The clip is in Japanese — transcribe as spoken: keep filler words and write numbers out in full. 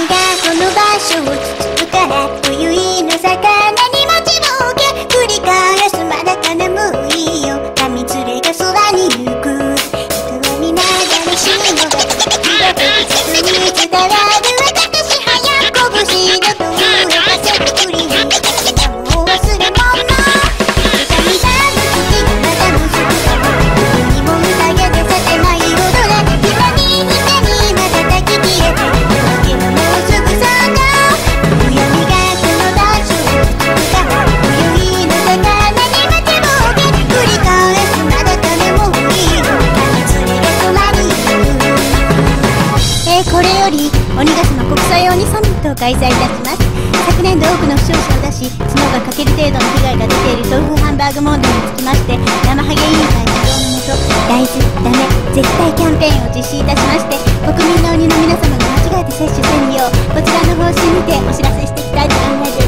がこの場所をつつくからというの魚に待ちぼうけ繰り返すまだか眠いよ神連れが空に行く人にながらしのが広くずに伝わる私早く拳のと上がせるふりにもう忘れ物痛みがぶつきまだむすくかもにも歌げてさてない踊ら光に光にまたたき消えて夜明けはもうすぐそこ不読みがこの場所をつくから不意の魚に待ちぼうけ繰り返すまだ金もいいよ神連れが空に行くえー、これより鬼ヶ島国際鬼サミットを開催いたします。昨年度多くの負傷者を出し角が欠ける程度の被害が出ている豆腐ハンバーグ問題につきまして生ハゲ委員会主導のもと大豆ダメ絶対キャンペーンを実施いたしまして国民の鬼の皆様が間違えて接種せんようこちらの方針にてお知らせしていきたいと考えております。